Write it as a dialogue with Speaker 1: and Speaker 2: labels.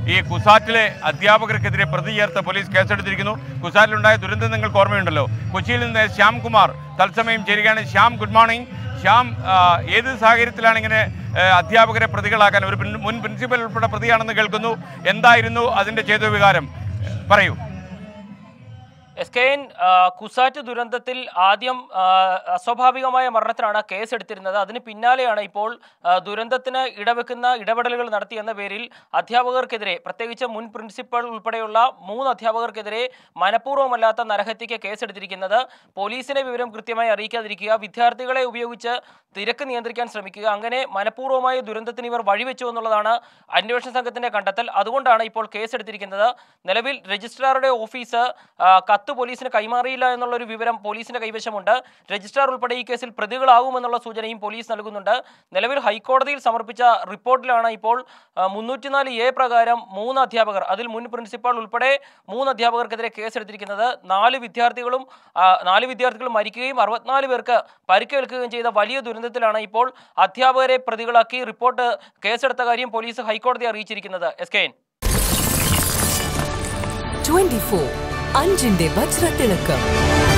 Speaker 1: ഈ കുസാറ്റിലെ അധ്യാപകർക്കെതിരെ പ്രതി ചേർത്ത് പോലീസ് കേസെടുത്തിരിക്കുന്നു. കുസാറ്റിലുണ്ടായ ദുരന്തം നിങ്ങൾക്ക് ഓർമ്മയുണ്ടല്ലോ. കൊച്ചിയിൽ നിന്ന് ശ്യാംകുമാർ തത്സമയം ചേരുകയാണ്. Shyam, good morning. ശ്യാം, ഏത് സാഹചര്യത്തിലാണ് ഇങ്ങനെ അധ്യാപകരെ പ്രതികളാക്കാൻ? ഒരു മുൻ പ്രിൻസിപ്പൽ ഉൾപ്പെടെ പ്രതിയാണെന്ന് കേൾക്കുന്നു. എന്തായിരുന്നു അതിൻ്റെ ചേതോവികാരം? പറയൂ.
Speaker 2: എസ്കെൻ, കുസാറ്റ് ദുരന്തത്തിൽ ആദ്യം അസ്വാഭാവികമായ മരണത്തിനാണ് കേസെടുത്തിരുന്നത്. അതിന് പിന്നാലെയാണ് ഇപ്പോൾ ദുരന്തത്തിന് ഇടവെക്കുന്ന ഇടപെടലുകൾ നടത്തിയെന്ന പേരിൽ അധ്യാപകർക്കെതിരെ, പ്രത്യേകിച്ച് മുൻ പ്രിൻസിപ്പൽ ഉൾപ്പെടെയുള്ള 3 അധ്യാപകർക്കെതിരെ മനഃപൂർവ്വമല്ലാത്ത നരഹത്യയ്ക്ക് കേസെടുത്തിരിക്കുന്നത്. പോലീസിനെ വിവരം കൃത്യമായി അറിയിക്കാതിരിക്കുക, വിദ്യാർത്ഥികളെ ഉപയോഗിച്ച് തിരക്ക് നിയന്ത്രിക്കാൻ ശ്രമിക്കുക, അങ്ങനെ മനഃപൂർവ്വമായ ദുരന്തത്തിന് ഇവർ വഴിവെച്ചു എന്നുള്ളതാണ് അന്വേഷണ സംഘത്തിന്റെ കണ്ടെത്തൽ. അതുകൊണ്ടാണ് ഇപ്പോൾ കേസെടുത്തിരിക്കുന്നത്. നിലവിൽ രജിസ്ട്രാറുടെ ഓഫീസ് കത്ത് പോലീസിന് കൈമാറിയില്ല എന്നുള്ളൊരു വിവരം പോലീസിന്റെ കൈവശമുണ്ട്. രജിസ്ട്രാർ ഉൾപ്പെടെ ഈ കേസിൽ പ്രതികളാകുമെന്നുള്ള സൂചനയും പോലീസ് നൽകുന്നുണ്ട്. നിലവിൽ ഹൈക്കോടതിയിൽ സമർപ്പിച്ച റിപ്പോർട്ടിലാണ് ഇപ്പോൾ 304A പ്രകാരം 3 അധ്യാപകർ, അതിൽ മുൻ പ്രിൻസിപ്പാൾ ഉൾപ്പെടെ 3 അധ്യാപകർക്കെതിരെ കേസെടുത്തിരിക്കുന്നത്. 4 വിദ്യാർത്ഥികൾ മരിക്കുകയും 64 പേർക്ക് പരിക്കേൽക്കുകയും ചെയ്ത വലിയ ദുരന്തത്തിലാണ് ഇപ്പോൾ അധ്യാപകരെ പ്രതികളാക്കി കേസെടുത്ത കാര്യം പോലീസ് ഹൈക്കോടതിയെ അറിയിച്ചിരിക്കുന്നത്. എസ്കെൻ
Speaker 3: 24 അഞ്ചിന്റെ വജ്രത്തിളക്കം.